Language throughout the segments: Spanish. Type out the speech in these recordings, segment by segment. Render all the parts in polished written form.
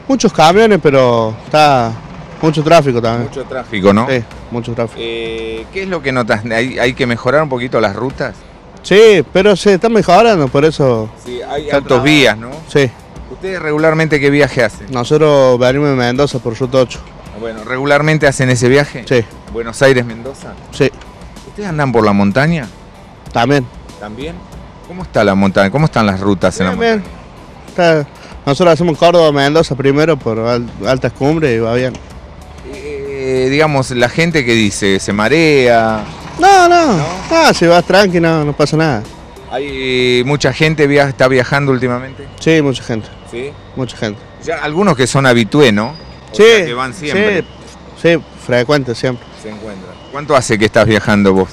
Muchos camiones, pero está mucho tráfico también. Mucho tráfico, ¿no? Sí, mucho tráfico. ¿Qué es lo que notas? ¿Hay que mejorar un poquito las rutas? Sí, pero se está mejorando, por eso. Sí, hay altos vías, ¿no? Sí. ¿Ustedes regularmente qué viaje hacen? Nosotros venimos de Mendoza por Ruta 8. Bueno, ¿regularmente hacen ese viaje? Sí. ¿Buenos Aires, Mendoza? Sí. ¿Ustedes andan por la montaña? También. ¿También? ¿Cómo está la montaña? ¿Cómo están las rutas en la montaña? Bien. Nosotros hacemos Córdoba, Mendoza primero por altas cumbres y va bien. Digamos, la gente que dice, se marea. No, si vas tranqui no pasa nada. ¿Hay mucha gente está viajando últimamente? Sí, mucha gente. ¿Sí? Mucha gente. Ya algunos que son habitué, ¿no? Sí, que van siempre. Sí, frecuente siempre. Se encuentran. ¿Cuánto hace que estás viajando vos?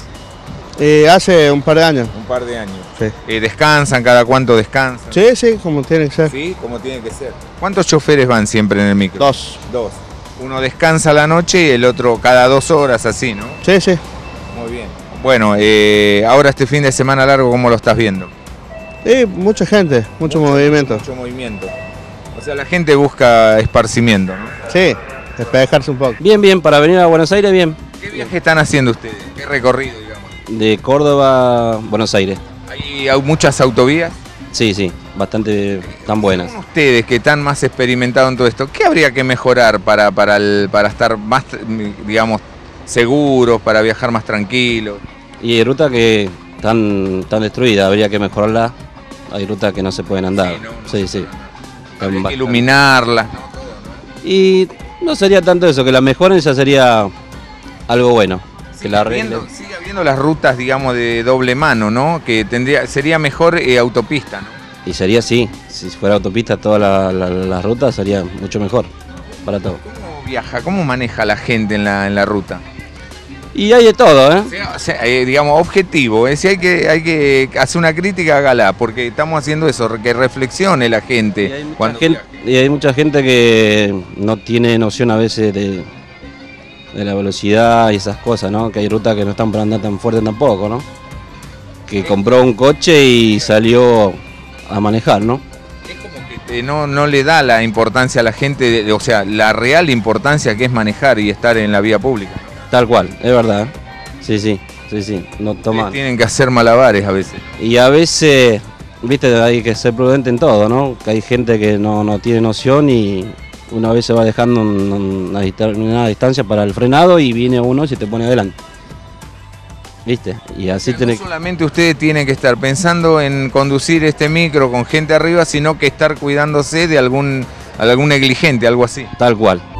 Hace un par de años. Un par de años. Sí. ¿Descansan? ¿Cada cuánto descansan? Sí, como tiene que ser. Sí, como tiene que ser. ¿Cuántos choferes van siempre en el micro? Dos. Uno descansa la noche y el otro cada 2 horas, así, ¿no? Sí. Muy bien. Bueno, ahora este fin de semana largo, ¿cómo lo estás viendo? Mucha gente, mucho movimiento. Mucho movimiento. O sea, la gente busca esparcimiento, ¿no? Sí, despejarse un poco. Bien, para venir a Buenos Aires, bien. ¿Qué viaje están haciendo ustedes? ¿Qué recorrido, digamos? De Córdoba a Buenos Aires. ¿Hay muchas autovías? Sí, bastante tan buenas. ¿Cómo ustedes que están más experimentados en todo esto, qué habría que mejorar para estar más, digamos, seguros, para viajar más tranquilos? Y hay rutas que están destruidas, habría que mejorarlas. Hay rutas que no se pueden andar. Sí. Habría que iluminarlas, ¿no? Y no sería tanto eso, que la mejoren ya sería algo bueno. Que la sigue habiendo las rutas, digamos, de doble mano, ¿no? Que sería mejor autopista, ¿no? Y sería así, si fuera autopista todas las rutas sería mucho mejor para todo. ¿Cómo viaja, cómo maneja la gente en la ruta? Y hay de todo, ¿eh? O sea, digamos, objetivo, si hay que hacer una crítica, hágala, porque estamos haciendo eso, que reflexione la gente. Y hay mucha gente que no tiene noción a veces de la velocidad y esas cosas, ¿no? Que hay rutas que no están para andar tan fuerte tampoco, ¿no? Que compró un coche y salió a manejar, ¿no? Es como que no le da la importancia a la gente, o sea, la real importancia que es manejar y estar en la vía pública. Tal cual, es verdad. Sí, no toman. Tienen que hacer malabares a veces. Y a veces, viste, hay que ser prudente en todo, ¿no? Que hay gente que no tiene noción y una vez se va dejando una distancia para el frenado y viene uno y se te pone adelante. ¿Viste? Y así no solamente ustedes tienen que estar pensando en conducir este micro con gente arriba, sino que estar cuidándose de algún negligente, algo así. Tal cual.